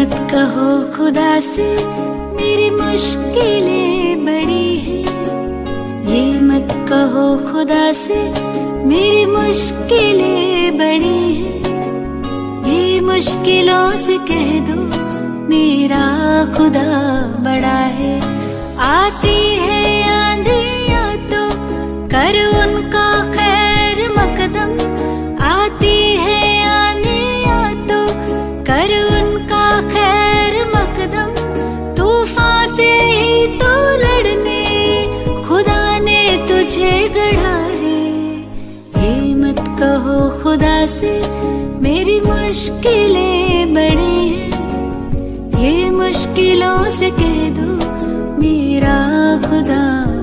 मत कहो खुदा से मेरी मुश्किलें बड़ी हैं। ये मत कहो खुदा से मेरी मुश्किलें बड़ी हैं। ये मुश्किलों से कह दो मेरा खुदा बड़ा है। आती है आंधियाँ तो कर उनका खैर मकदम। आती है आंधियाँ तो कर उनका खैर मकदम। तूफान से ही तो लड़ने खुदा ने तुझे गढ़ा है। ये मत कहो खुदा से मेरी मुश्किलें बड़ी हैं। ये मुश्किलों से कह दो मेरा खुदा